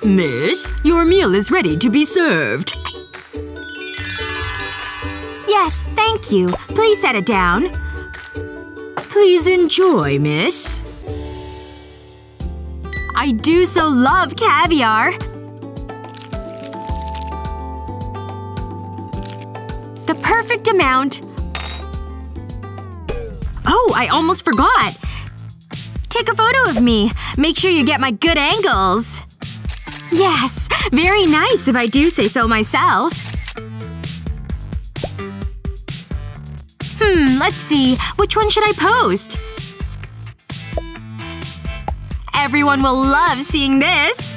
Miss, your meal is ready to be served. Yes, thank you. Please set it down. Please enjoy, miss. I do so love caviar. The perfect amount. Oh, I almost forgot. Take a photo of me. Make sure you get my good angles. Yes! Very nice if I do say so myself. Let's see. Which one should I post? Everyone will love seeing this.